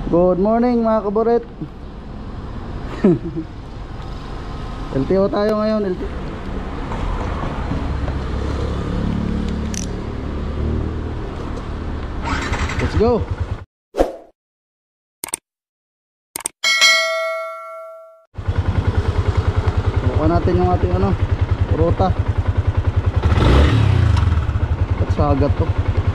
Good morning mga kaburet. LTO tayo ngayon. Let's go. Buka natin yung ating ruta. At sa agat to.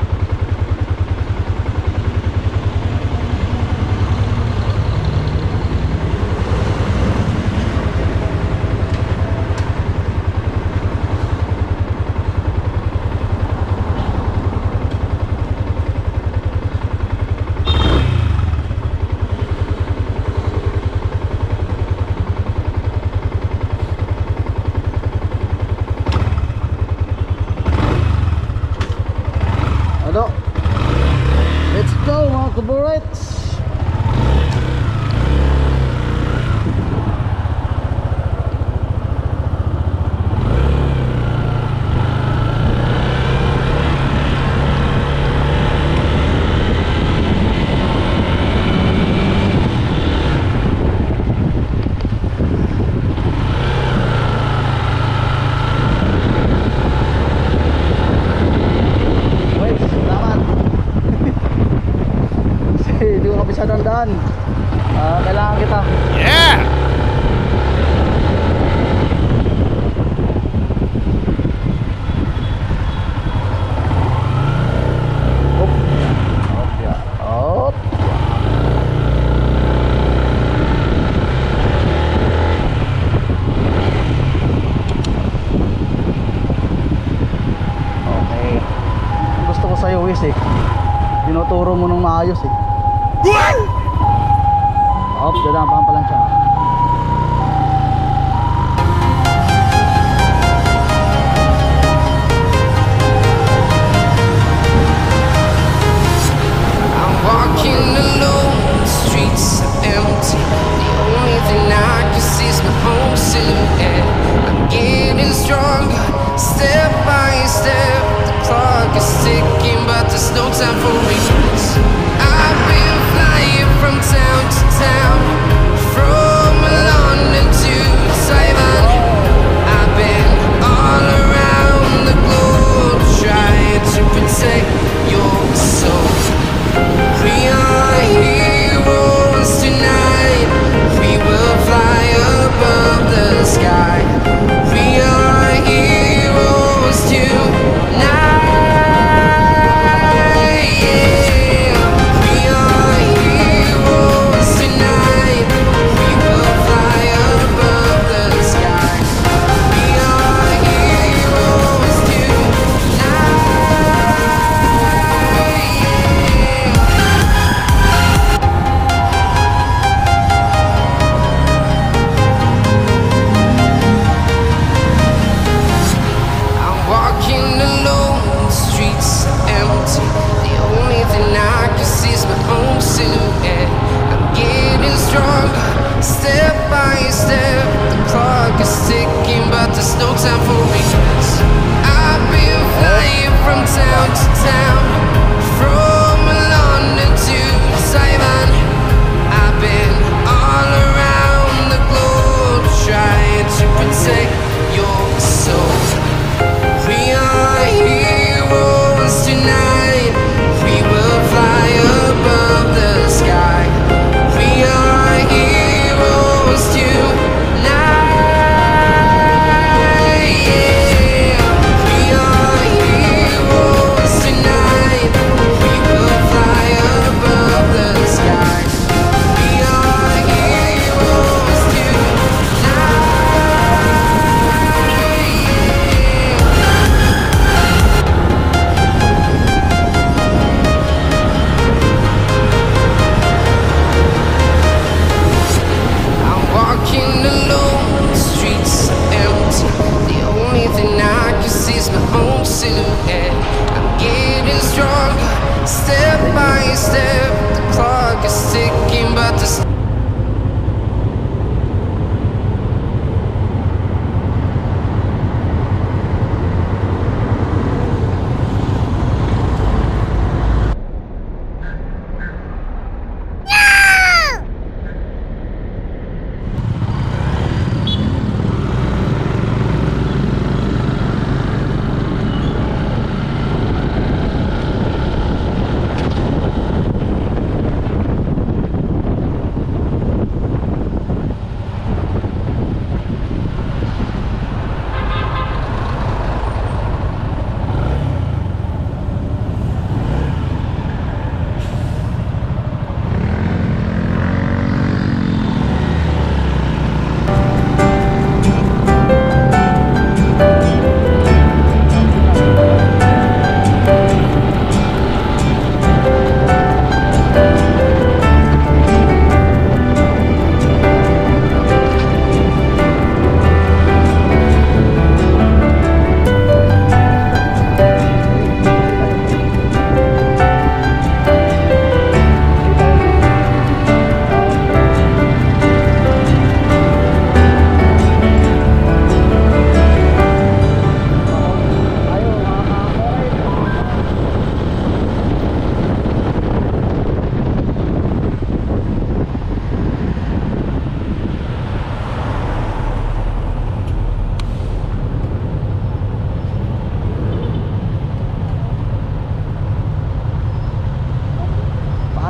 Let's go mga kaburets. Hindi ko kabisa ng daan. Kailangan kita. Yeah! Op. Op ya. Op. Okay. Gusto ko sa'yo, Wis eh. Tinuturo mo nung maayos eh. Op, dadaan pa lang siya. I'm walking alone, the streets are empty. The only thing I can see is my own silhouette. I'm getting stronger, step by step. The clock is ticking, but there's no time for regrets. I've been flying from town to town, from London to Taiwan. I've been all around the globe, trying to protect your soul. We are heroes tonight. We will fly above the sky. We are heroes tonight.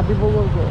Madibugol ko.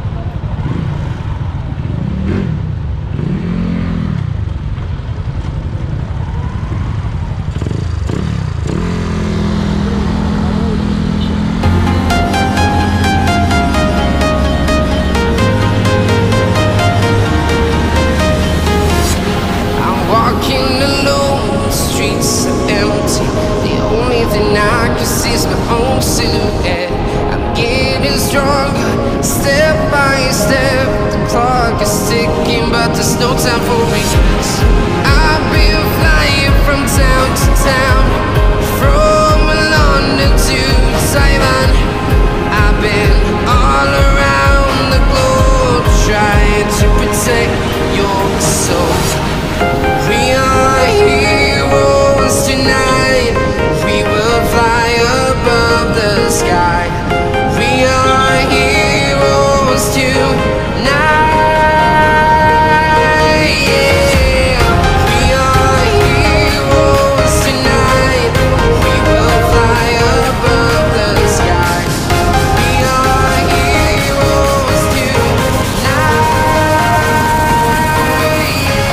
I'm walking alone, the streets are empty. The only thing I can see is my own silhouette. I'm getting stronger, step by step. The clock is ticking, but there's no time for regrets. I've been flying from town to town, from London to Taiwan. I've been all around the globe, trying to protect your soul. We are heroes tonight. We will fly above the sky. We are heroes tonight. Yeah. We are heroes tonight. We will fly above the sky. We are heroes tonight.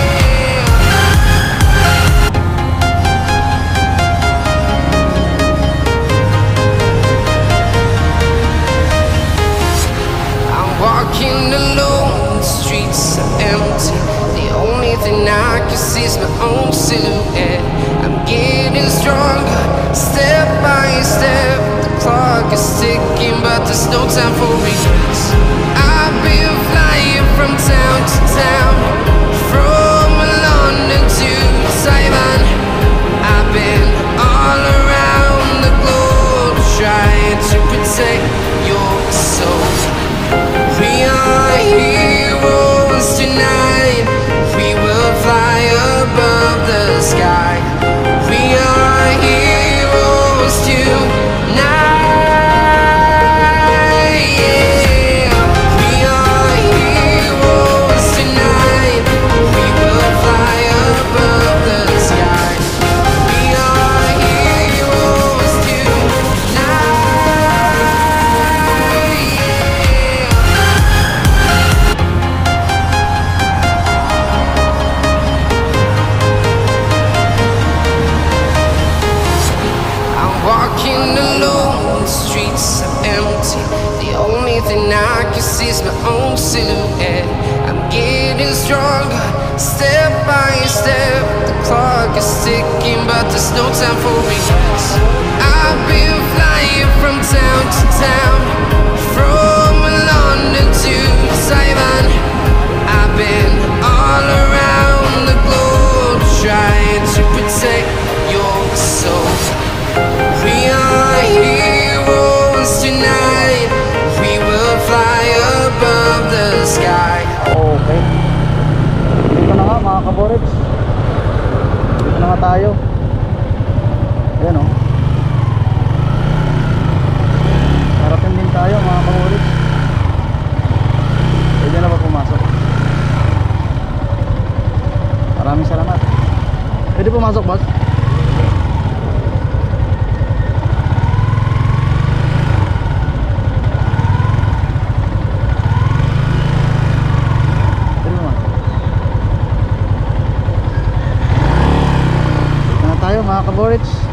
I'm walking alone, the streets are empty. The only thing I can see is my own silhouette. I'm getting stronger, step by step. The clock is ticking, but there's no time for regrets. I've been flying from town to town, from London to Taiwan. I've been all around the globe, trying to protect your soul. We are heroes tonight. We will fly above the sky. We are heroes tonight. Yeah. We are heroes tonight. We will fly above the sky. We are heroes tonight. I'm walking alone, the streets are empty. The only thing I can see is my own silhouette. I'm getting stronger, step by step. The clock is ticking, but there's no time for regrets. I've been flying from town to town, from London to Taiwan. I've been all around the globe, trying to protect your soul. We are heroes tonight. We will fly above the sky. Okay. Dito na nga mga kaborets. Dito na nga tayo. Ayan o. Harapin din tayo mga kaborets. Pwede na ba pumasok? Maraming salamat. Pwede pumasok, boss? Pwede pumasok. Dito na tayo mga kaborets.